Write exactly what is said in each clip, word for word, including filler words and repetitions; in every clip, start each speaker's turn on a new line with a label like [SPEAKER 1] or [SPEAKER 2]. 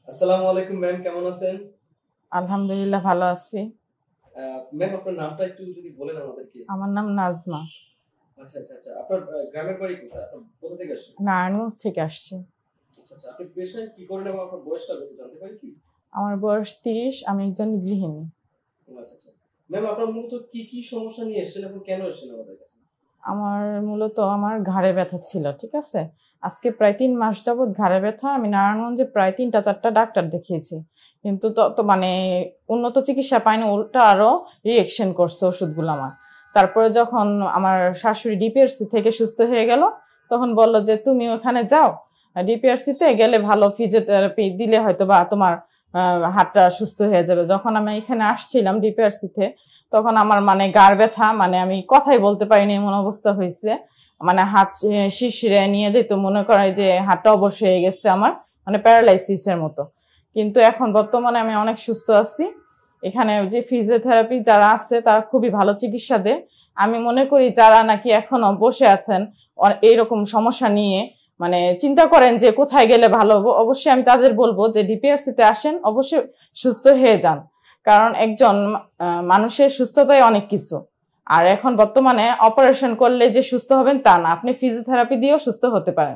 [SPEAKER 1] আসসালামু আলাইকুম ম্যাম, কেমন আছেন?
[SPEAKER 2] আলহামদুলিল্লাহ ভালো আছি।
[SPEAKER 1] ম্যাম আপনার নামটা একটু যদি বলেন আমাদেরকে।
[SPEAKER 2] আমার নাম নাজমা।
[SPEAKER 1] আচ্ছা আচ্ছা আচ্ছা আপনার গ্রামের বাড়ি কোথায়? আপনি কোথা থেকে আসছেন?
[SPEAKER 2] নারায়ণগঞ্জ থেকে আসছি।
[SPEAKER 1] আচ্ছা আচ্ছা আপনি পেশায় কি করেন এবং আপনার বয়সটা কত জানতে পারি কি?
[SPEAKER 2] আমার বয়স ত্রিশ, আমি একজন গৃহিণী।
[SPEAKER 1] আচ্ছা আচ্ছা ম্যাম আপনার মূলত কি কি সমস্যা নিয়ে এসেছেন এবং কেন এসেছেন আমাদের কাছে?
[SPEAKER 2] আমার মূলত আমার ঘাড়ে ব্যথা ছিল, ঠিক আছে। আজকে প্রায় তিন মাস যাবত ঘাড়ে ব্যথা। আমি নারায়ণগঞ্জে প্রায় তিনটা চারটা ডাক্তার দেখিয়েছি, কিন্তু তো মানে উন্নত চিকিৎসা পাইনি, উল্টা আরো রিয়েকশন করছে ওষুধগুলো আমার। তারপরে যখন আমার শাশুড়ি ডিপিআরসি থেকে সুস্থ হয়ে গেল, তখন বলল যে তুমি ওখানে যাও, ডিপিআরসিতে গেলে ভালো ফিজিওথেরাপি দিলে হয়তো বা তোমার হাতটা সুস্থ হয়ে যাবে। যখন আমি এখানে আসছিলাম ডিপিআরসিতে, তখন আমার মানে গাড় ব্যথা, মানে আমি কথাই বলতে পারিনি এমন অবস্থা হয়েছে। মানে হাত শিরশিরে নিয়ে যেত, মনে করে যে হাতটা অবশ হয়ে গেছে আমার, মানে প্যারালাইসিস এর মতো। কিন্তু এখন বর্তমানে আমি অনেক সুস্থ আছি। এখানে যে ফিজিওথেরাপি যারা আছে তারা খুবই ভালো চিকিৎসা দেয়। আমি মনে করি যারা নাকি এখনো বসে আছেন এইরকম সমস্যা নিয়ে, মানে চিন্তা করেন যে কোথায় গেলে ভালো হবে, অবশ্যই আমি তাদের বলবো যে ডিপিআরসিতে আসেন, অবশ্যই সুস্থ হয়ে যান। কারণ একজন মানুষের সুস্থতাই অনেক কিছু। আর এখন বর্তমানে অপারেশন করলে যে সুস্থ হবেন তা না, আপনি ফিজিওথেরাপি দিয়েও সুস্থ হতে পারেন।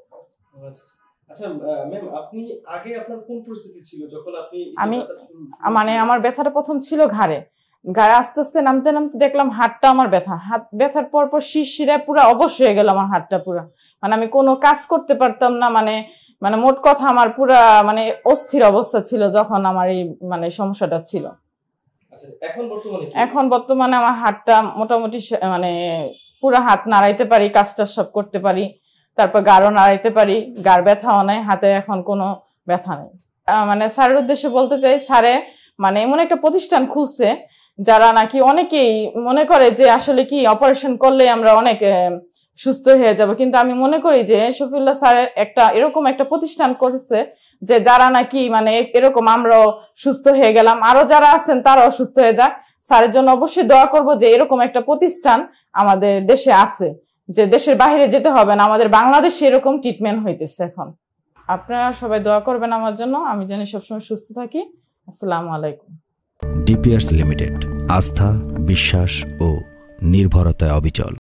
[SPEAKER 1] আচ্ছা ম্যাম, আপনি আগে আপনার কোন পরিস্থিতি ছিল যখন আপনি?
[SPEAKER 2] আমি মানে আমার ব্যথাটা প্রথম ছিল ঘাড়ে। ঘাড়ে আস্তে আস্তে নামতে নামতে দেখলাম হাতটা আমার ব্যথা, হাত ব্যথার পর পর শিরশিরে পুরো অবশ হয়ে গেল আমার হাতটা পুরো। মানে আমি কোনো কাজ করতে পারতাম না, মানে মানে মোট কথা আমার পুরা মানে অস্থির অবস্থা ছিল যখন আমার এই মানে সমস্যাটা ছিল।
[SPEAKER 1] এখন বর্তমানে
[SPEAKER 2] এখন বর্তমানে আমার হাতটা মোটামুটি মানে পুরো হাত নাড়াইতে পারি, কাজটা সব করতে পারি, তারপর গাড়ও নাড়াইতে পারি, গাড় ব্যথাও নাই, হাতে এখন কোনো ব্যথা নেই। মানে স্যারের উদ্দেশ্যে বলতে চাই, স্যারে মানে এমন একটা প্রতিষ্ঠান খুলছে যারা নাকি অনেকেই মনে করে যে আসলে কি অপারেশন করলে আমরা অনেক সুস্থ হয়ে যাব, কিন্তু আমি মনে করি যে শফিউল্লাহ স্যারের একটা এরকম একটা প্রতিষ্ঠান করেছে যে যারা নাকি মানে এরকম আমরাও সুস্থ হয়ে গেলাম, আরো যারা আছেন তারাও সুস্থ হয়ে যাক। স্যারের জন্য অবশ্যই দোয়া করব যে এরকম একটা প্রতিষ্ঠান আমাদের দেশে আছে, যে দেশের বাইরে যেতে হবে না, আমাদের বাংলাদেশে এরকম ট্রিটমেন্ট হইতেছে এখন। আপনারা সবাই দোয়া করবেন আমার জন্য, আমি যেন সবসময় সুস্থ থাকি। আসসালামু আলাইকুম।
[SPEAKER 3] ডিপিআরসি লিমিটেড, আস্থা, বিশ্বাস ও নির্ভরতায় অবিচল।